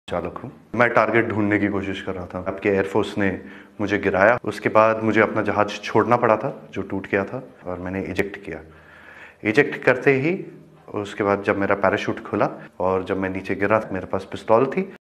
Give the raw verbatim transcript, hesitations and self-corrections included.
चालक हूँ। मैं टारगेट ढूंढने की कोशिश कर रहा था। आपके एयरफोर्स ने मुझे गिराया, उसके बाद मुझे अपना जहाज छोड़ना पड़ा था जो टूट गया था, और मैंने इजेक्ट किया। इजेक्ट करते ही उसके बाद जब मेरा पैराशूट खुला और जब मैं नीचे गिरा, मेरे पास पिस्तौल थी।